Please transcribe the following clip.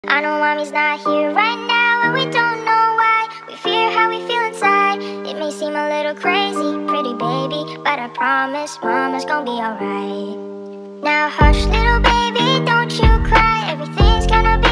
I know mommy's not here right now, and we don't know why. We fear how we feel inside. It may seem a little crazy, pretty baby, but I promise mama's gonna be alright. Now hush little baby, don't you cry. Everything's gonna be